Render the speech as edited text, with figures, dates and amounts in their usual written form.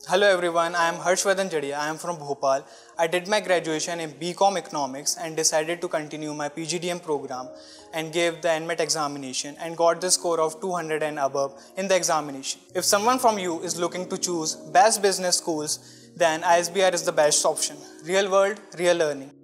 Hello everyone, I am Harshvardhan Jadia. I am from Bhopal. I did my graduation in BCom Economics and decided to continue my PGDM program and gave the NMAT examination and got the score of 200 and above in the examination. If someone from you is looking to choose best business schools, then ISBR is the best option. Real world, real learning.